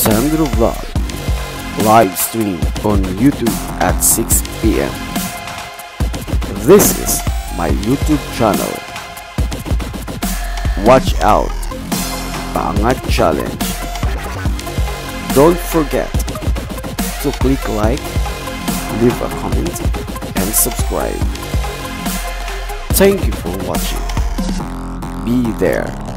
Sandro Vlog live stream on YouTube at 6 p.m. This is my YouTube channel. Watch out, Paangat Challenge. Don't forget to click like, leave a comment, and subscribe. Thank you for watching. Be there.